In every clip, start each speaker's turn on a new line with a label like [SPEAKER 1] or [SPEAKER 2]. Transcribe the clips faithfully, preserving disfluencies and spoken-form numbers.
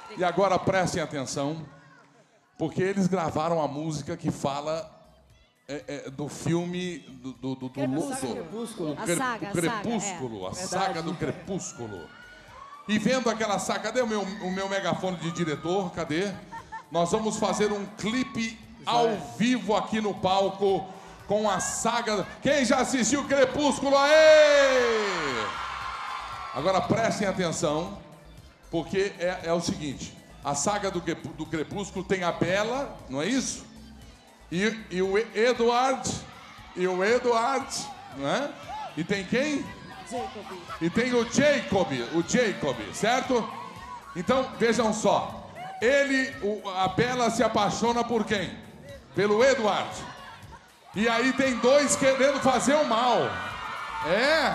[SPEAKER 1] E agora prestem atenção, porque eles gravaram a música que fala é, é, do filme do, do, do, do
[SPEAKER 2] Crepúsculo.
[SPEAKER 1] A saga,
[SPEAKER 2] a
[SPEAKER 1] Crepúsculo, a
[SPEAKER 2] saga, é.
[SPEAKER 1] saga do Crepúsculo. E vendo aquela saga, cadê o meu, o meu megafone de diretor? Cadê? Nós vamos fazer um clipe ao vivo aqui no palco com a saga. Quem já assistiu Crepúsculo? Aê! Agora prestem atenção, porque é, é o seguinte: a saga do, do Crepúsculo tem a Bella, não é isso? E, e o Edward, e o Edward, não é? E tem quem?
[SPEAKER 2] Jacob.
[SPEAKER 1] E tem o Jacob, o Jacob, certo? Então, vejam só. Ele, o, a Bella se apaixona por quem? Pelo Edward. E aí tem dois querendo fazer o mal. É.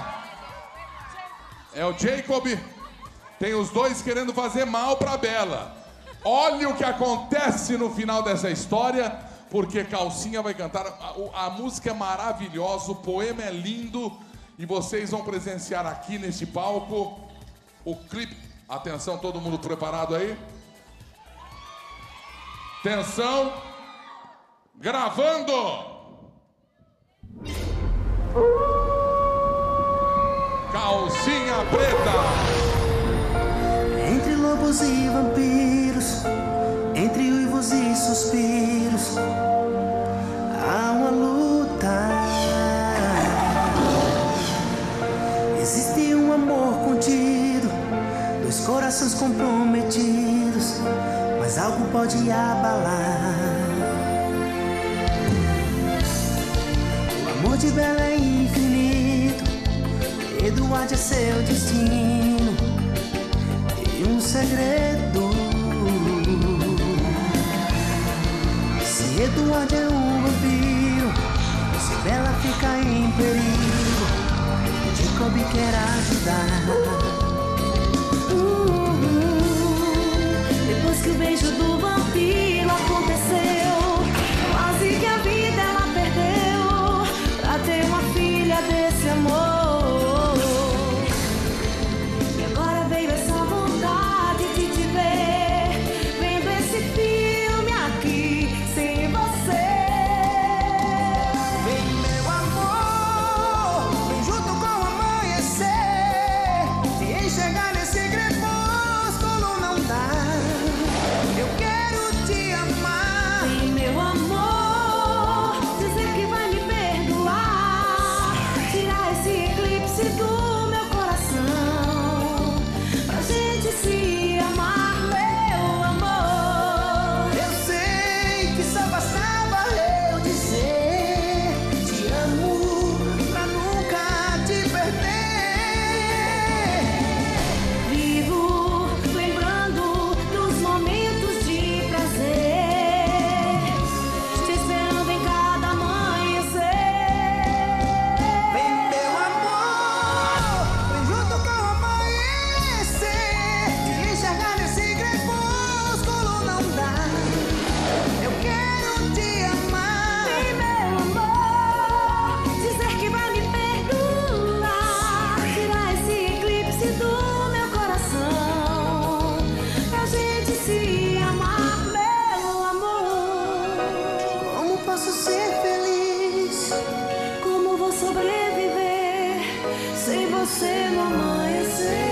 [SPEAKER 1] É o Jacob. Tem os dois querendo fazer mal pra Bella. Olha o que acontece no final dessa história, porque Calcinha vai cantar. A, a música é maravilhosa, o poema é lindo. E vocês vão presenciar aqui neste palco o clipe. Atenção, todo mundo preparado aí? Atenção. Gravando. Calcinha Preta.
[SPEAKER 3] Entre lobos e vampiros, entre uivos e suspiros, há uma luta. Existe um amor contido, dois corações comprometidos, mas algo pode abalar. O amor de Bella é infinito, Edward é seu destino e um segredo. Se Edward é um vampiro, se Bella fica em perigo, Jacob quer ajudar. uh, uh, Depois que o beijo do vampiro aconteceu, quase que a vida ela perdeu pra ter uma filha desse amor. E agora veio essa vontade de te ver, vendo esse filme aqui sem você. Vem meu amor, vem junto com o amanhecer. Se enxergar nesse crepúsculo não dá, eu quero te amar. Vem meu amor, dizer que vai me perdoar, tirar esse eclipse do meu coração, pra gente se amar, meu amor. Eu sei que só bastava eu dizer te amo pra nunca te perder. Vivo lembrando dos momentos de prazer, te esperando em cada amanhecer. Vem meu amor, vem junto com o amanhecer. Se enxergar nesse crepúsculo não dá, eu quero te amar. Vem meu amor, dizer que vai me perdoar, tirar esse eclipse do meu coração, pra gente se amar, meu amor. Como posso ser feliz? Como vou sobreviver sem você no amanhecer?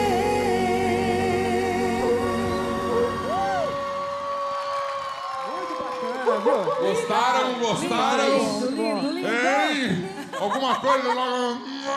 [SPEAKER 1] Gostaram? Gostaram?
[SPEAKER 2] Lindo, lindo, lindo.
[SPEAKER 1] Ei! Alguma coisa logo.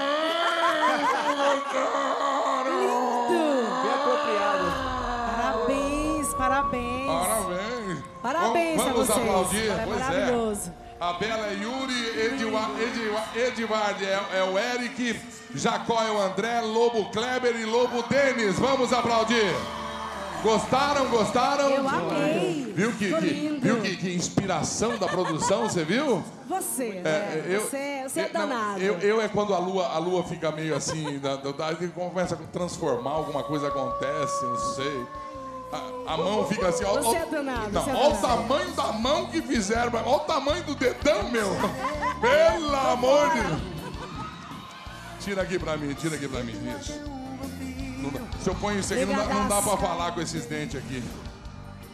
[SPEAKER 4] Bem apropriado.
[SPEAKER 2] Parabéns, parabéns.
[SPEAKER 1] Parabéns.
[SPEAKER 2] Parabéns
[SPEAKER 1] vamos,
[SPEAKER 2] a
[SPEAKER 1] vamos
[SPEAKER 2] vocês.
[SPEAKER 1] aplaudir?
[SPEAKER 2] É
[SPEAKER 1] Pois
[SPEAKER 2] maravilhoso.
[SPEAKER 1] é. A Bella é Yuri, Edward, Edward, Edward é, é o Eric, Jacó é o André, Lobo Kleber e Lobo Denis. Vamos aplaudir. Gostaram? Gostaram?
[SPEAKER 2] Eu amei.
[SPEAKER 1] Viu que,
[SPEAKER 2] Ficou
[SPEAKER 1] que-
[SPEAKER 2] lindo.
[SPEAKER 1] viu que, que inspiração da produção, você viu?
[SPEAKER 2] Você,
[SPEAKER 1] É,
[SPEAKER 2] né?
[SPEAKER 1] eu-
[SPEAKER 2] você, você é
[SPEAKER 1] eu- não,
[SPEAKER 2] danado.
[SPEAKER 1] eu, eu é quando a lua, a lua fica meio assim, da, da, da- começa a transformar, alguma coisa acontece, não sei. A, a mão fica assim, ó.
[SPEAKER 2] Você
[SPEAKER 1] ó-
[SPEAKER 2] é danado,
[SPEAKER 1] Não,
[SPEAKER 2] você é
[SPEAKER 1] olha o
[SPEAKER 2] danado.
[SPEAKER 1] tamanho da mão que fizeram, mas olha o tamanho do dedão, meu. Pelo amor de Deus. Tira aqui pra mim, tira aqui pra mim, isso. Não dá. Se eu ponho isso aqui, não dá, não dá pra falar com esses dentes aqui.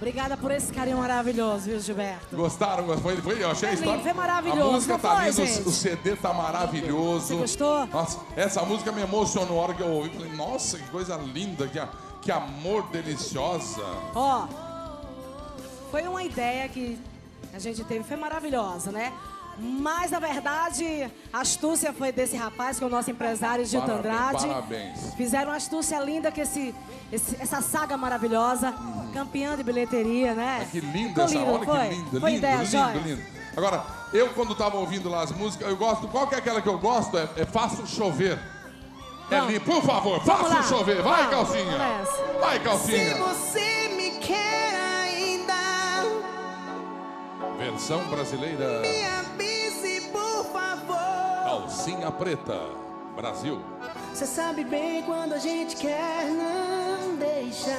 [SPEAKER 2] Obrigada por esse carinho maravilhoso, viu, Gilberto?
[SPEAKER 1] Gostaram? Foi, foi, eu achei a
[SPEAKER 2] Foi
[SPEAKER 1] história.
[SPEAKER 2] lindo, foi maravilhoso,
[SPEAKER 1] A música
[SPEAKER 2] não
[SPEAKER 1] tá
[SPEAKER 2] foi,
[SPEAKER 1] linda,
[SPEAKER 2] gente?
[SPEAKER 1] o, o C D tá maravilhoso.
[SPEAKER 2] Você gostou?
[SPEAKER 1] Nossa, essa música me emocionou a hora que eu ouvi. Falei, nossa, que coisa linda, que, que amor deliciosa.
[SPEAKER 2] Ó, foi uma ideia que a gente teve, foi maravilhosa, né? Mas, na verdade, a astúcia foi desse rapaz, que é o nosso empresário, Gilton
[SPEAKER 1] Parabéns,
[SPEAKER 2] Andrade.
[SPEAKER 1] parabéns.
[SPEAKER 2] Fizeram uma astúcia linda, que esse, esse- essa saga maravilhosa, campeã de bilheteria, né?
[SPEAKER 1] Que linda
[SPEAKER 2] Ficou
[SPEAKER 1] essa,
[SPEAKER 2] lindo,
[SPEAKER 1] olha
[SPEAKER 2] foi?
[SPEAKER 1] que lindo,
[SPEAKER 2] Foi
[SPEAKER 1] lindo,
[SPEAKER 2] ideia,
[SPEAKER 1] lindo,
[SPEAKER 2] joia?
[SPEAKER 1] lindo. Agora, eu quando tava ouvindo lá as músicas, eu gosto, qual que é aquela que eu gosto? É, é Faço Chover. É
[SPEAKER 2] Vamos.
[SPEAKER 1] lindo, por favor,
[SPEAKER 2] Vamos lá.
[SPEAKER 1] faça chover. Vai,
[SPEAKER 2] Vamos,
[SPEAKER 1] calcinha.
[SPEAKER 2] vamos nessa.
[SPEAKER 1] Vai,
[SPEAKER 3] Se
[SPEAKER 1] calcinha.
[SPEAKER 3] você me quer ainda,
[SPEAKER 1] Versão brasileira,
[SPEAKER 3] me avise, por favor.
[SPEAKER 1] Calcinha Preta, Brasil.
[SPEAKER 3] Você sabe bem quando a gente quer não deixar.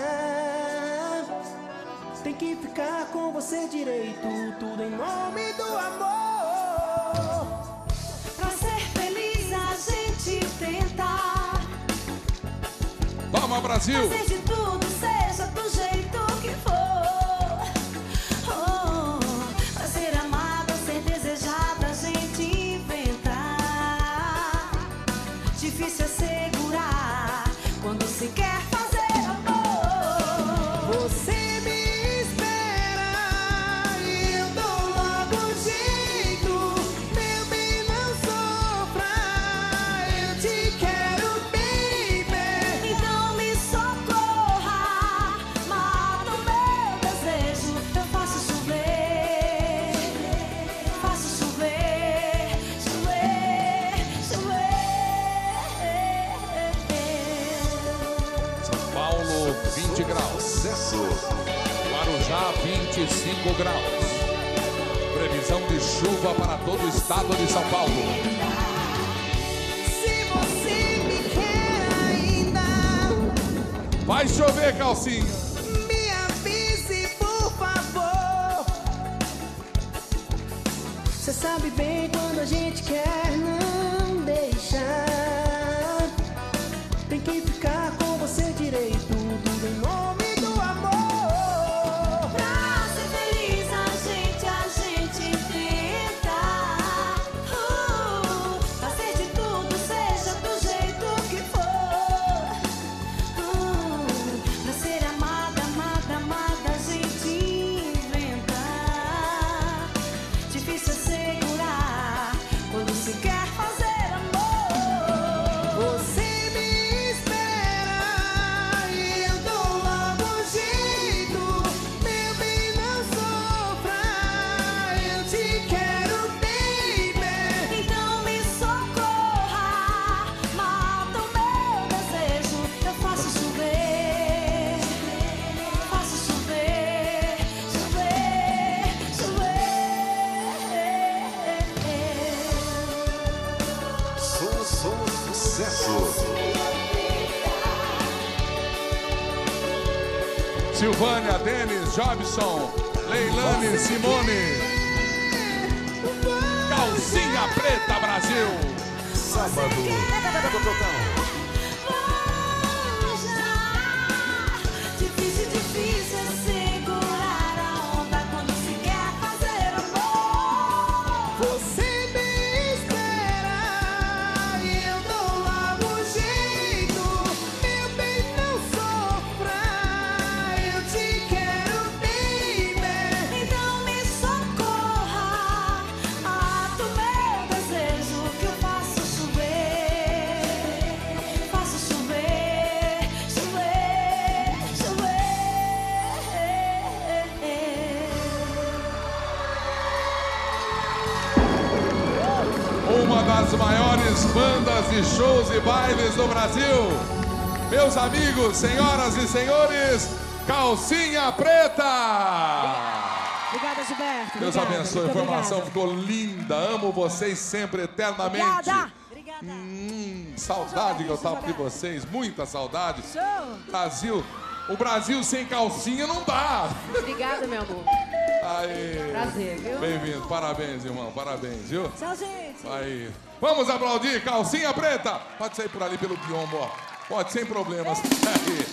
[SPEAKER 3] Tem que ficar com você direito, tudo em nome do amor.
[SPEAKER 4] Pra ser feliz a gente tentar
[SPEAKER 1] Toma, Brasil.
[SPEAKER 4] fazer de tudo, seja do jeito que for. Oh, pra ser amada, ser desejada, a gente inventar. Difícil é segurar quando se quer fazer amor.
[SPEAKER 3] Você me espera e eu dou logo um jeito. Meu bem, não sofra, eu te quero, baby.
[SPEAKER 4] Então me socorra, mata o meu desejo. Eu faço chover, faço chover, chover, chover.
[SPEAKER 1] São Paulo, vinte graus. Guarujá, vinte e cinco graus. Previsão de chuva para todo o estado de São Paulo.
[SPEAKER 3] Se você me quer ainda,
[SPEAKER 1] Vai chover, calcinha.
[SPEAKER 3] me avise, por favor. Você sabe bem quando a gente quer não deixar. Tem que ficar com você direito, tudo em nome do amor.
[SPEAKER 4] Pra ser feliz a gente, a gente tenta uh, fazer de tudo, seja do jeito que for. uh, Pra ser amada, amada, amada, a gente inventa. Difícil é segurar quando se quer fazer amor.
[SPEAKER 3] Você me espera e eu dou logo um jeito. Meu bem, não sofra, eu te quero, baby.
[SPEAKER 4] Então me socorra, mata o meu desejo. Eu faço chover, faço chover, chover, chover.
[SPEAKER 5] Som, som, sucesso.
[SPEAKER 1] Silvânia, Denis, Jobson, Leilane, Simone. Calcinha Preta, Brasil.
[SPEAKER 5] Sábado.
[SPEAKER 4] Difícil, difícil é segurar a onda quando se quer fazer amor.
[SPEAKER 3] Você me espera e eu dou logo um jeito. Meu bem, não sofra, eu te quero, baby.
[SPEAKER 4] Então me socorra, mata o meu desejo, que eu faço chover, faço chover, chover, chover.
[SPEAKER 1] Uma das maiores bandas de shows e bailes do Brasil. Meus amigos, senhoras e senhores, Calcinha Preta.
[SPEAKER 2] Obrigada, Gilberto.
[SPEAKER 1] Deus
[SPEAKER 2] Obrigada,
[SPEAKER 1] abençoe, a
[SPEAKER 2] muito
[SPEAKER 1] informação
[SPEAKER 2] obrigada.
[SPEAKER 1] ficou linda. Amo vocês sempre, eternamente.
[SPEAKER 2] Obrigada.
[SPEAKER 1] Hum, saudade que eu tava de vocês, muita saudade.
[SPEAKER 2] Show.
[SPEAKER 1] Brasil, o Brasil sem calcinha não dá.
[SPEAKER 6] Obrigada, meu amor.
[SPEAKER 1] Aí.
[SPEAKER 6] Prazer, viu?
[SPEAKER 1] Bem-vindo, parabéns, irmão, parabéns, viu?
[SPEAKER 2] Tchau, gente.
[SPEAKER 1] Aí. Vamos aplaudir, Calcinha Preta. Pode sair por ali pelo biombo, ó. Pode, sem problemas. Aí.